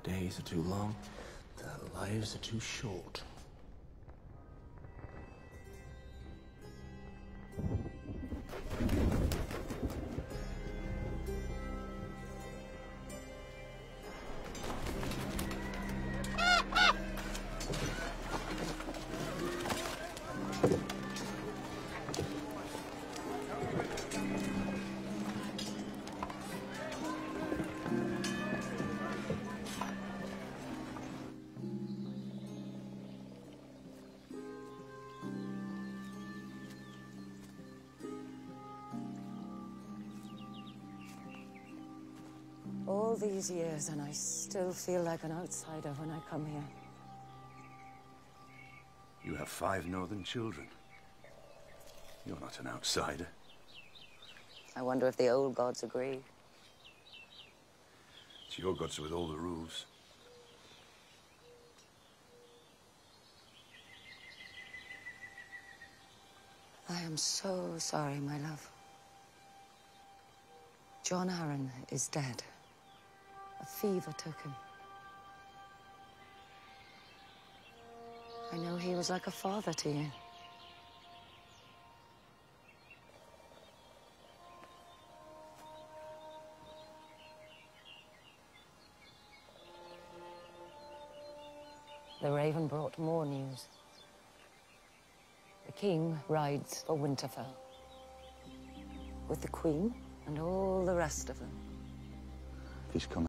days are too long, their lives are too short. All these years, and I still feel like an outsider when I come here. You have 5 northern children. You're not an outsider. I wonder if the old gods agree. It's your gods with all the rules. I am so sorry, my love. Jon Arryn is dead. A fever took him. I know he was like a father to you. The Raven brought more news. The king rides for Winterfell. With the queen and all the rest of them. He's coming.